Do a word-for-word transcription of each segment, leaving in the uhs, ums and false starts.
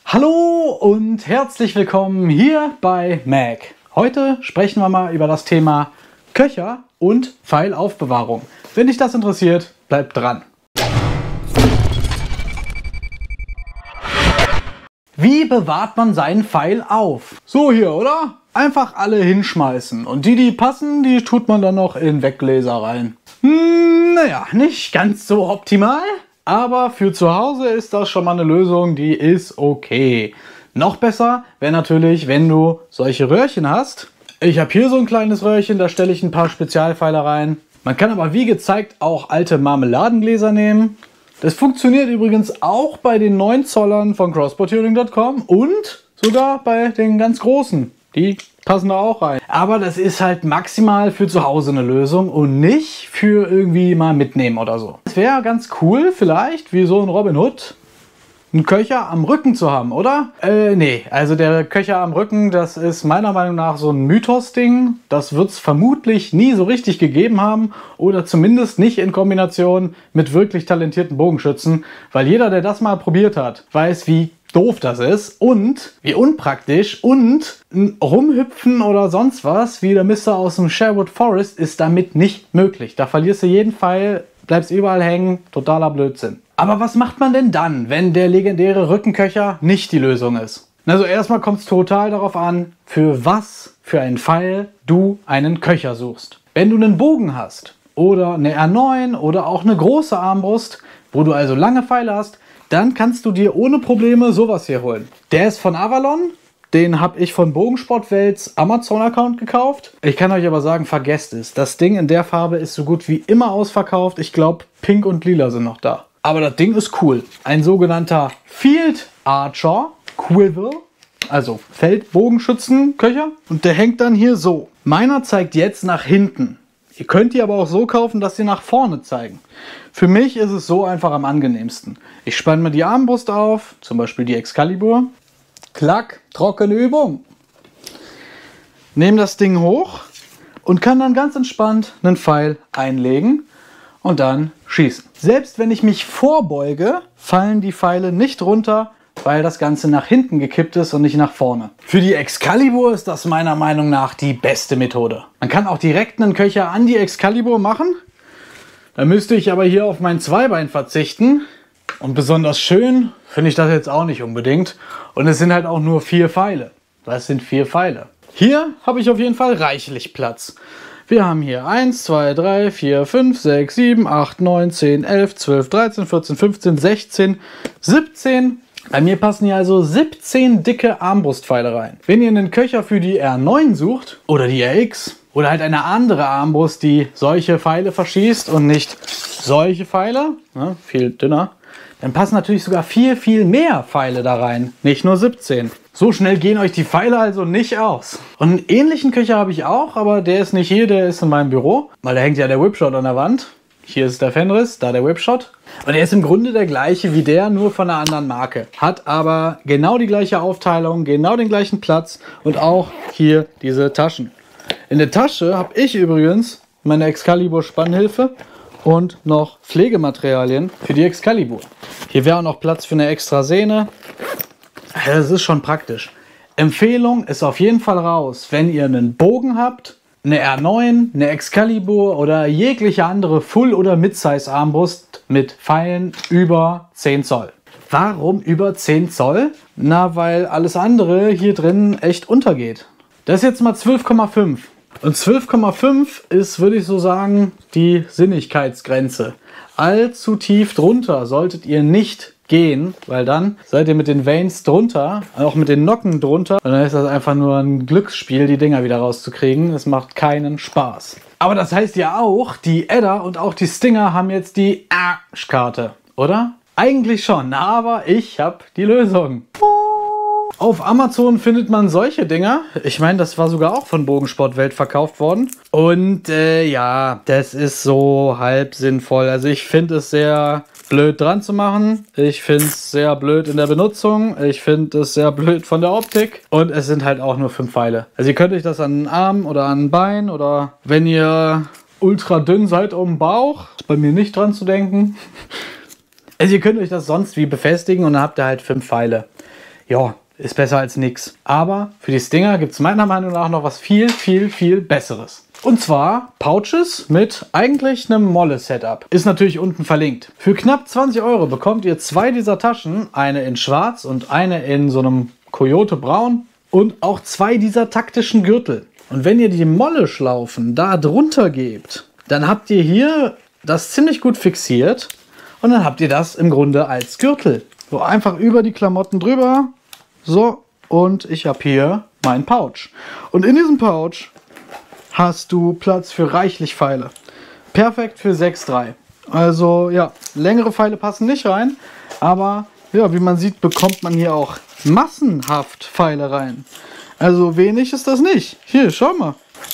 Hallo und herzlich willkommen hier bei Mac. Heute sprechen wir mal über das Thema Köcher und Pfeilaufbewahrung. Wenn dich das interessiert, bleib dran. Wie bewahrt man seinen Pfeil auf? So hier, oder? Einfach alle hinschmeißen. Und die, die passen, die tut man dann noch in Weggläser rein. Hm, naja, nicht ganz so optimal. Aber für zu Hause ist das schon mal eine Lösung, die ist okay. Noch besser wäre natürlich, wenn du solche Röhrchen hast. Ich habe hier so ein kleines Röhrchen, da stelle ich ein paar Spezialpfeile rein. Man kann aber wie gezeigt auch alte Marmeladengläser nehmen. Das funktioniert übrigens auch bei den neun Zollern von crossbow tuning punkt com und sogar bei den ganz großen. Die passen da auch rein. Aber das ist halt maximal für zu Hause eine Lösung und nicht für irgendwie mal mitnehmen oder so. Es wäre ganz cool vielleicht, wie so ein Robin Hood, einen Köcher am Rücken zu haben, oder? Äh, nee, also der Köcher am Rücken, das ist meiner Meinung nach so ein Mythos-Ding. Das wird es vermutlich nie so richtig gegeben haben oder zumindest nicht in Kombination mit wirklich talentierten Bogenschützen, weil jeder, der das mal probiert hat, weiß, wie doof das ist und wie unpraktisch und ein Rumhüpfen oder sonst was, wie der Mister aus dem Sherwood Forest, ist damit nicht möglich. Da verlierst du jeden Pfeil, bleibst überall hängen, totaler Blödsinn. Aber was macht man denn dann, wenn der legendäre Rückenköcher nicht die Lösung ist? Also erstmal kommt es total darauf an, für was für einen Pfeil du einen Köcher suchst. Wenn du einen Bogen hast oder eine R neun oder auch eine große Armbrust, wo du also lange Pfeile hast, dann kannst du dir ohne Probleme sowas hier holen. Der ist von Avalon, den habe ich von Bogensportwelts Amazon-Account gekauft. Ich kann euch aber sagen, vergesst es. Das Ding in der Farbe ist so gut wie immer ausverkauft. Ich glaube, Pink und Lila sind noch da. Aber das Ding ist cool. Ein sogenannter Field Archer Quiver, also Feldbogenschützenköcher. Und der hängt dann hier so. Meiner zeigt jetzt nach hinten. Ihr könnt die aber auch so kaufen, dass sie nach vorne zeigen. Für mich ist es so einfach am angenehmsten. Ich spanne mir die Armbrust auf, zum Beispiel die Excalibur. Klack, trockene Übung. Nehme das Ding hoch und kann dann ganz entspannt einen Pfeil einlegen und dann schießen. Selbst wenn ich mich vorbeuge, fallen die Pfeile nicht runter, weil das Ganze nach hinten gekippt ist und nicht nach vorne. Für die Excalibur ist das meiner Meinung nach die beste Methode. Man kann auch direkt einen Köcher an die Excalibur machen. Da müsste ich aber hier auf mein Zweibein verzichten. Und besonders schön finde ich das jetzt auch nicht unbedingt. Und es sind halt auch nur vier Pfeile. Das sind vier Pfeile. Hier habe ich auf jeden Fall reichlich Platz. Wir haben hier eins, zwei, drei, vier, fünf, sechs, sieben, acht, neun, zehn, elf, zwölf, dreizehn, vierzehn, fünfzehn, sechzehn, siebzehn. Bei mir passen hier also siebzehn dicke Armbrustpfeile rein. Wenn ihr einen Köcher für die R neun sucht oder die R X oder halt eine andere Armbrust, die solche Pfeile verschießt und nicht solche Pfeile, ne, viel dünner, dann passen natürlich sogar viel, viel mehr Pfeile da rein, nicht nur siebzehn. So schnell gehen euch die Pfeile also nicht aus. Und einen ähnlichen Köcher habe ich auch, aber der ist nicht hier, der ist in meinem Büro, weil da hängt ja der Whipshot an der Wand. Hier ist der Fenris, da der Whipshot. Und er ist im Grunde der gleiche wie der, nur von einer anderen Marke. Hat aber genau die gleiche Aufteilung, genau den gleichen Platz und auch hier diese Taschen. In der Tasche habe ich übrigens meine Excalibur Spannhilfe und noch Pflegematerialien für die Excalibur. Hier wäre auch noch Platz für eine extra Sehne. Das ist schon praktisch. Empfehlung ist auf jeden Fall raus, wenn ihr einen Bogen habt, eine R neun, eine Excalibur oder jegliche andere Full- oder Mid-Size-Armbrust mit Pfeilen über zehn Zoll. Warum über zehn Zoll? Na, weil alles andere hier drin echt untergeht. Das ist jetzt mal zwölf Komma fünf. Und zwölf Komma fünf ist, würde ich so sagen, die Sinnigkeitsgrenze. Allzu tief drunter solltet ihr nicht gehen, weil dann seid ihr mit den Vanes drunter, auch mit den Nocken drunter. Und dann ist das einfach nur ein Glücksspiel, die Dinger wieder rauszukriegen. Es macht keinen Spaß. Aber das heißt ja auch, die Edda und auch die Stinger haben jetzt die Arschkarte, oder? Eigentlich schon, aber ich habe die Lösung. Auf Amazon findet man solche Dinger. Ich meine, das war sogar auch von Bogensportwelt verkauft worden. Und äh, ja, das ist so halb sinnvoll. Also ich finde es sehr blöd dran zu machen. Ich finde es sehr blöd in der Benutzung. Ich finde es sehr blöd von der Optik. Und es sind halt auch nur fünf Pfeile. Also ihr könnt euch das an den Arm oder an den Bein oder wenn ihr ultra dünn seid um den Bauch, ist bei mir nicht dran zu denken. Also ihr könnt euch das sonst wie befestigen und dann habt ihr halt fünf Pfeile. ja, ist besser als nix. Aber für die Stinger gibt es meiner Meinung nach noch was viel, viel, viel Besseres. Und zwar Pouches mit eigentlich einem Molle-Setup. Ist natürlich unten verlinkt. Für knapp zwanzig Euro bekommt ihr zwei dieser Taschen. Eine in schwarz und eine in so einem Coyote Braun. Und auch zwei dieser taktischen Gürtel. Und wenn ihr die Molle-Schlaufen da drunter gebt, dann habt ihr hier das ziemlich gut fixiert. Und dann habt ihr das im Grunde als Gürtel. So einfach über die Klamotten drüber. So, und ich habe hier meinen Pouch. Und in diesem Pouch hast du Platz für reichlich Pfeile. Perfekt für sechs Komma drei. Also ja, längere Pfeile passen nicht rein, aber ja, wie man sieht, bekommt man hier auch massenhaft Pfeile rein. Also wenig ist das nicht. Hier, schau mal.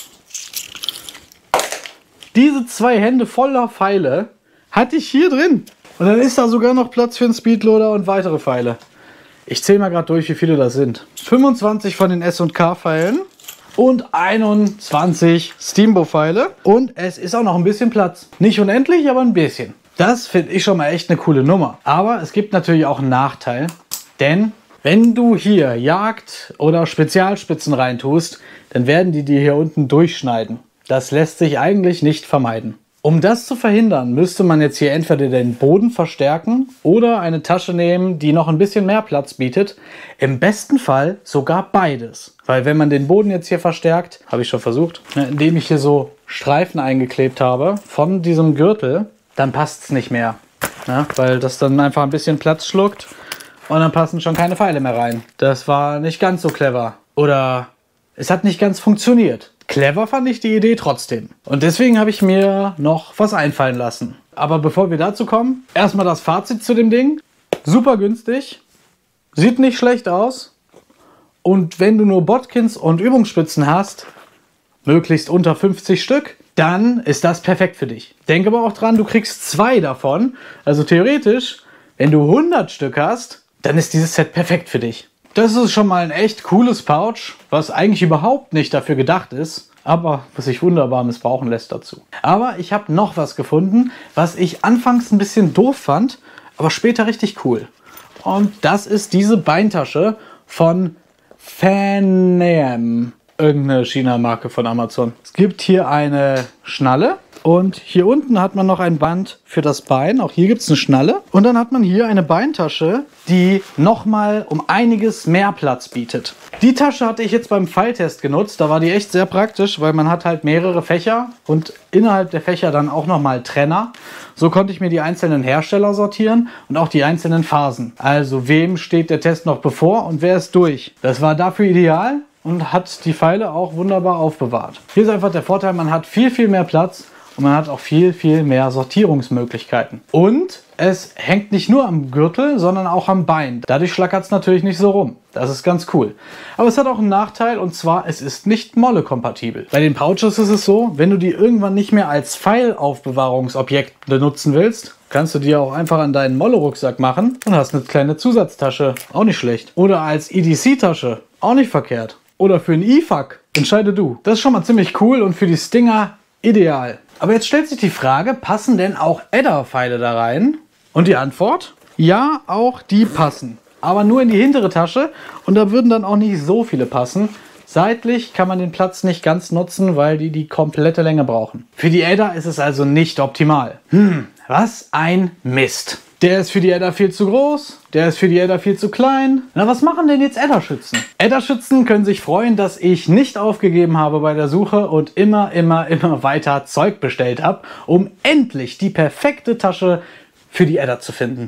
Diese zwei Hände voller Pfeile hatte ich hier drin. Und dann ist da sogar noch Platz für einen Speedloader und weitere Pfeile. Ich zähle mal gerade durch, wie viele das sind. fünfundzwanzig von den S und K-Pfeilen und einundzwanzig Steamboat-Pfeile. Und es ist auch noch ein bisschen Platz. Nicht unendlich, aber ein bisschen. Das finde ich schon mal echt eine coole Nummer. Aber es gibt natürlich auch einen Nachteil. Denn wenn du hier Jagd- oder Spezialspitzen reintust, dann werden die dir hier unten durchschneiden. Das lässt sich eigentlich nicht vermeiden. Um das zu verhindern, müsste man jetzt hier entweder den Boden verstärken oder eine Tasche nehmen, die noch ein bisschen mehr Platz bietet. Im besten Fall sogar beides. Weil wenn man den Boden jetzt hier verstärkt, habe ich schon versucht, indem ich hier so Streifen eingeklebt habe von diesem Gürtel, dann passt es nicht mehr. Ja, weil das dann einfach ein bisschen Platz schluckt und dann passen schon keine Pfeile mehr rein. Das war nicht ganz so clever. Oder es hat nicht ganz funktioniert. Clever fand ich die Idee trotzdem. Und deswegen habe ich mir noch was einfallen lassen. Aber bevor wir dazu kommen, erstmal das Fazit zu dem Ding. Super günstig, sieht nicht schlecht aus. Und wenn du nur Bodkins und Übungsspitzen hast, möglichst unter fünfzig Stück, dann ist das perfekt für dich. Denk aber auch dran, du kriegst zwei davon. Also theoretisch, wenn du hundert Stück hast, dann ist dieses Set perfekt für dich. Das ist schon mal ein echt cooles Pouch, was eigentlich überhaupt nicht dafür gedacht ist, aber was sich wunderbar missbrauchen lässt dazu. Aber ich habe noch was gefunden, was ich anfangs ein bisschen doof fand, aber später richtig cool. Und das ist diese Beintasche von Fan-Am, irgendeine China-Marke von Amazon. Es gibt hier eine Schnalle. Und hier unten hat man noch ein Band für das Bein. Auch hier gibt es eine Schnalle. Und dann hat man hier eine Beintasche, die nochmal um einiges mehr Platz bietet. Die Tasche hatte ich jetzt beim Pfeiltest genutzt. Da war die echt sehr praktisch, weil man hat halt mehrere Fächer und innerhalb der Fächer dann auch nochmal Trenner. So konnte ich mir die einzelnen Hersteller sortieren und auch die einzelnen Phasen. Also wem steht der Test noch bevor und wer ist durch. Das war dafür ideal und hat die Pfeile auch wunderbar aufbewahrt. Hier ist einfach der Vorteil, man hat viel, viel mehr Platz. Und man hat auch viel, viel mehr Sortierungsmöglichkeiten. Und es hängt nicht nur am Gürtel, sondern auch am Bein. Dadurch schlackert es natürlich nicht so rum. Das ist ganz cool. Aber es hat auch einen Nachteil, und zwar, es ist nicht Molle-kompatibel. Bei den Pouches ist es so, wenn du die irgendwann nicht mehr als Pfeilaufbewahrungsobjekt benutzen willst, kannst du die auch einfach an deinen Molle-Rucksack machen und hast eine kleine Zusatztasche. Auch nicht schlecht. Oder als E D C-Tasche. Auch nicht verkehrt. Oder für ein I F A K. Entscheide du. Das ist schon mal ziemlich cool und für die Stinger ideal. Aber jetzt stellt sich die Frage, passen denn auch Adder-Pfeile da rein? Und die Antwort? Ja, auch die passen. Aber nur in die hintere Tasche und da würden dann auch nicht so viele passen. Seitlich kann man den Platz nicht ganz nutzen, weil die die komplette Länge brauchen. Für die Adder ist es also nicht optimal. Hm, was ein Mist. Der ist für die Adder viel zu groß, der ist für die Adder viel zu klein. Na, was machen denn jetzt Adderschützen? Adderschützen können sich freuen, dass ich nicht aufgegeben habe bei der Suche und immer, immer, immer weiter Zeug bestellt habe, um endlich die perfekte Tasche für die Adder zu finden.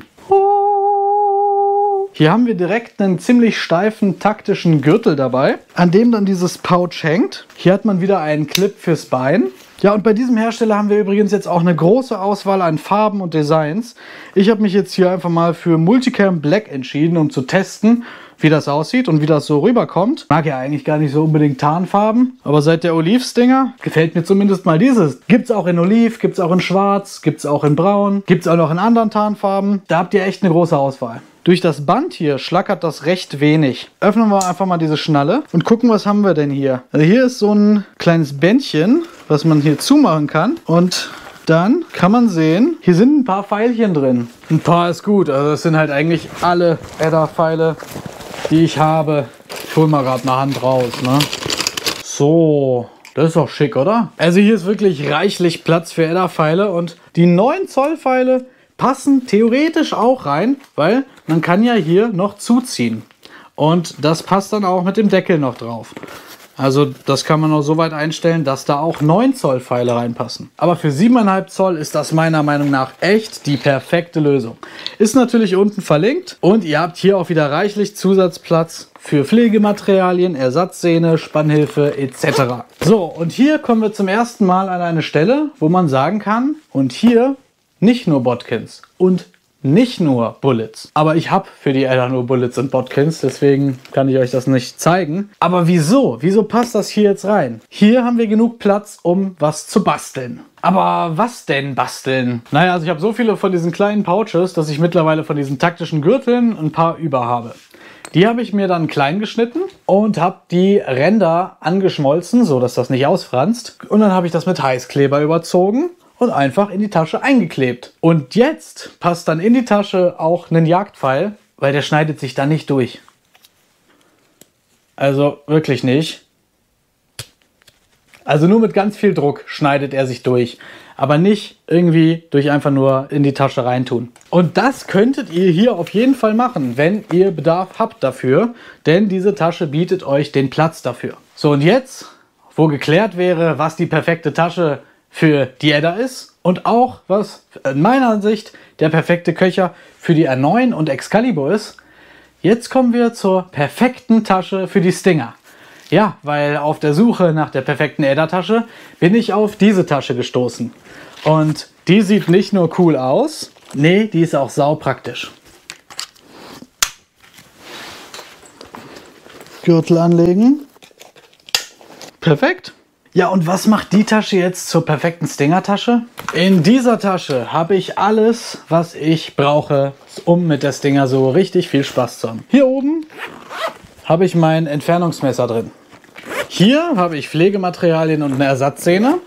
Hier haben wir direkt einen ziemlich steifen taktischen Gürtel dabei, an dem dann dieses Pouch hängt. Hier hat man wieder einen Clip fürs Bein. Ja, und bei diesem Hersteller haben wir übrigens jetzt auch eine große Auswahl an Farben und Designs. Ich habe mich jetzt hier einfach mal für Multicam Black entschieden, um zu testen, wie das aussieht und wie das so rüberkommt. Mag ja eigentlich gar nicht so unbedingt Tarnfarben, aber seit der Oliv-Stinger gefällt mir zumindest mal dieses. Gibt's auch in Oliv, gibt's auch in Schwarz, gibt's auch in Braun, gibt's auch noch in anderen Tarnfarben. Da habt ihr echt eine große Auswahl. Durch das Band hier schlackert das recht wenig. Öffnen wir einfach mal diese Schnalle und gucken, was haben wir denn hier. Also hier ist so ein kleines Bändchen, was man hier zumachen kann. Und dann kann man sehen, hier sind ein paar Pfeilchen drin. Ein paar ist gut, also das sind halt eigentlich alle Adder-Pfeile, die ich habe. Ich hole mal gerade eine Hand raus, ne? So, das ist doch schick, oder? Also hier ist wirklich reichlich Platz für Edda-Pfeile und die neun Zoll Pfeile passen theoretisch auch rein, weil man kann ja hier noch zuziehen. Und das passt dann auch mit dem Deckel noch drauf. Also das kann man auch so weit einstellen, dass da auch neun Zoll Pfeile reinpassen. Aber für sieben Komma fünf Zoll ist das meiner Meinung nach echt die perfekte Lösung. Ist natürlich unten verlinkt und ihr habt hier auch wieder reichlich Zusatzplatz für Pflegematerialien, Ersatzsehne, Spannhilfe et cetera. So, und hier kommen wir zum ersten Mal an eine Stelle, wo man sagen kann, und hier nicht nur Bodkins und nicht nur Bullets. Aber ich habe für die Edda nur Bullets und Bodkins, deswegen kann ich euch das nicht zeigen. Aber wieso? Wieso passt das hier jetzt rein? Hier haben wir genug Platz, um was zu basteln. Aber was denn basteln? Naja, also ich habe so viele von diesen kleinen Pouches, dass ich mittlerweile von diesen taktischen Gürteln ein paar über habe. Die habe ich mir dann klein geschnitten und habe die Ränder angeschmolzen, so dass das nicht ausfranst. Und dann habe ich das mit Heißkleber überzogen und einfach in die Tasche eingeklebt. Und jetzt passt dann in die Tasche auch ein Jagdpfeil, weil der schneidet sich da nicht durch. Also wirklich nicht. Also nur mit ganz viel Druck schneidet er sich durch. Aber nicht irgendwie durch einfach nur in die Tasche reintun. Und das könntet ihr hier auf jeden Fall machen, wenn ihr Bedarf habt dafür. Denn diese Tasche bietet euch den Platz dafür. So, und jetzt, wo geklärt wäre, was die perfekte Tasche für die Edda ist und auch, was in meiner Ansicht der perfekte Köcher für die R neun und Excalibur ist, jetzt kommen wir zur perfekten Tasche für die Stinger. Ja, weil auf der Suche nach der perfekten Edda-Tasche bin ich auf diese Tasche gestoßen. Und die sieht nicht nur cool aus, nee, die ist auch saupraktisch. Gürtel anlegen. Perfekt. Ja, und was macht die Tasche jetzt zur perfekten Stinger-Tasche? In dieser Tasche habe ich alles, was ich brauche, um mit der Stinger so richtig viel Spaß zu haben. Hier oben habe ich mein Entfernungsmesser drin. Hier habe ich Pflegematerialien und eine Ersatzsehne.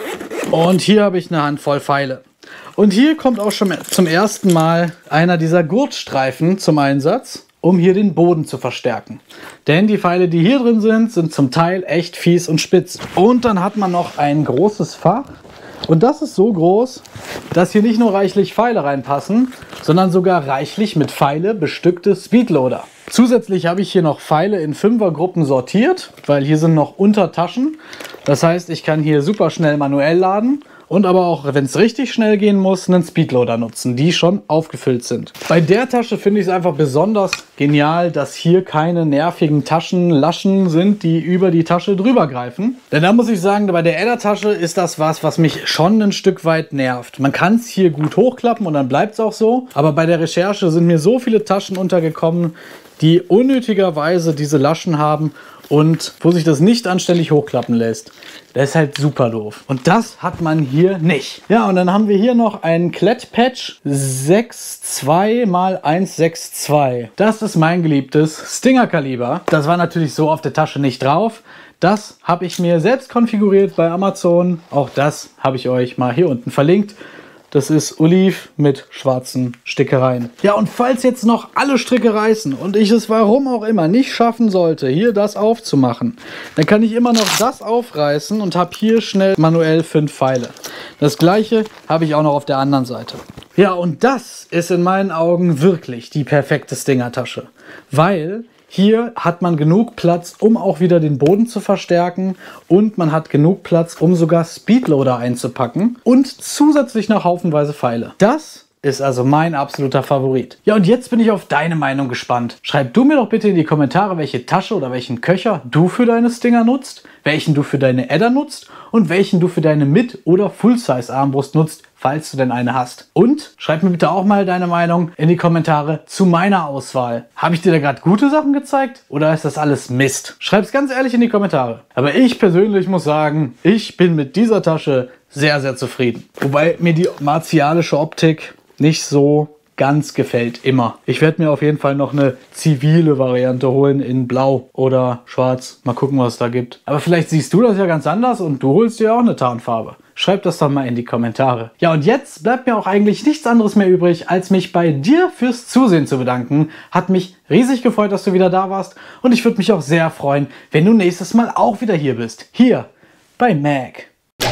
Und hier habe ich eine Handvoll Pfeile. Und hier kommt auch schon zum ersten Mal einer dieser Gurtstreifen zum Einsatz, um hier den Boden zu verstärken. Denn die Pfeile, die hier drin sind, sind zum Teil echt fies und spitz. Und dann hat man noch ein großes Fach. Und das ist so groß, dass hier nicht nur reichlich Pfeile reinpassen, sondern sogar reichlich mit Pfeile bestückte Speedloader. Zusätzlich habe ich hier noch Pfeile in Fünfergruppen sortiert, weil hier sind noch Untertaschen. Das heißt, ich kann hier super schnell manuell laden und aber auch, wenn es richtig schnell gehen muss, einen Speedloader nutzen, die schon aufgefüllt sind. Bei der Tasche finde ich es einfach besonders genial, dass hier keine nervigen Taschenlaschen sind, die über die Tasche drüber greifen. Denn da muss ich sagen, bei der Edda-Tasche ist das was, was mich schon ein Stück weit nervt. Man kann es hier gut hochklappen und dann bleibt es auch so. Aber bei der Recherche sind mir so viele Taschen untergekommen, die unnötigerweise diese Laschen haben und wo sich das nicht anständig hochklappen lässt. Das ist halt super doof. Und das hat man hier nicht. Ja, und dann haben wir hier noch einen Klettpatch sechs zwei mal eins sechs zwei. Das ist mein geliebtes Stinger-Kaliber. Das war natürlich so auf der Tasche nicht drauf. Das habe ich mir selbst konfiguriert bei Amazon. Auch das habe ich euch mal hier unten verlinkt. Das ist Oliv mit schwarzen Stickereien. Ja, und falls jetzt noch alle Stricke reißen und ich es warum auch immer nicht schaffen sollte, hier das aufzumachen, dann kann ich immer noch das aufreißen und habe hier schnell manuell fünf Pfeile. Das gleiche habe ich auch noch auf der anderen Seite. Ja, und das ist in meinen Augen wirklich die perfekte Stinger-Tasche, weil hier hat man genug Platz, um auch wieder den Boden zu verstärken und man hat genug Platz, um sogar Speedloader einzupacken und zusätzlich noch haufenweise Pfeile. Das ist also mein absoluter Favorit. Ja, und jetzt bin ich auf deine Meinung gespannt. Schreib du mir doch bitte in die Kommentare, welche Tasche oder welchen Köcher du für deine Stinger nutzt, welchen du für deine Edda nutzt und welchen du für deine Mid- oder Full-Size-Armbrust nutzt, falls du denn eine hast. Und schreib mir bitte auch mal deine Meinung in die Kommentare zu meiner Auswahl. Habe ich dir da gerade gute Sachen gezeigt oder ist das alles Mist? Schreib es ganz ehrlich in die Kommentare. Aber ich persönlich muss sagen, ich bin mit dieser Tasche sehr, sehr zufrieden. Wobei mir die martialische Optik nicht so ganz gefällt, immer. Ich werde mir auf jeden Fall noch eine zivile Variante holen in Blau oder Schwarz. Mal gucken, was es da gibt. Aber vielleicht siehst du das ja ganz anders und du holst dir auch eine Tarnfarbe. Schreibt das doch mal in die Kommentare. Ja, und jetzt bleibt mir auch eigentlich nichts anderes mehr übrig, als mich bei dir fürs Zusehen zu bedanken. Hat mich riesig gefreut, dass du wieder da warst. Und ich würde mich auch sehr freuen, wenn du nächstes Mal auch wieder hier bist. Hier bei Mag.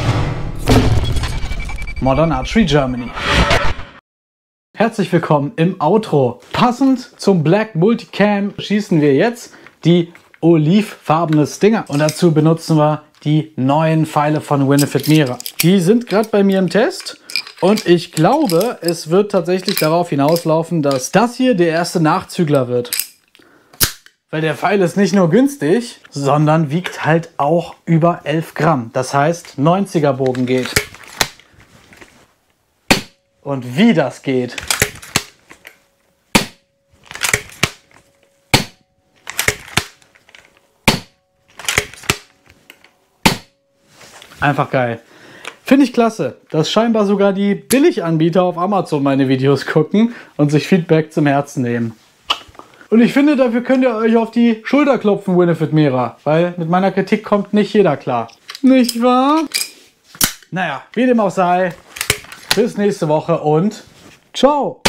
Modern Archery Germany. Herzlich willkommen im Outro. Passend zum Black Multicam schießen wir jetzt die olivfarbene Stinger. Und dazu benutzen wir die neuen Pfeile von Winifred Mira. Die sind gerade bei mir im Test. Und ich glaube, es wird tatsächlich darauf hinauslaufen, dass das hier der erste Nachzügler wird. Weil der Pfeil ist nicht nur günstig, sondern wiegt halt auch über elf Gramm. Das heißt, neunziger Bogen geht. Und wie das geht. Einfach geil. Finde ich klasse, dass scheinbar sogar die Billiganbieter auf Amazon meine Videos gucken und sich Feedback zum Herzen nehmen. Und ich finde, dafür könnt ihr euch auf die Schulter klopfen, Winifred Mira. Weil mit meiner Kritik kommt nicht jeder klar. Nicht wahr? Naja, wie dem auch sei. Bis nächste Woche und ciao!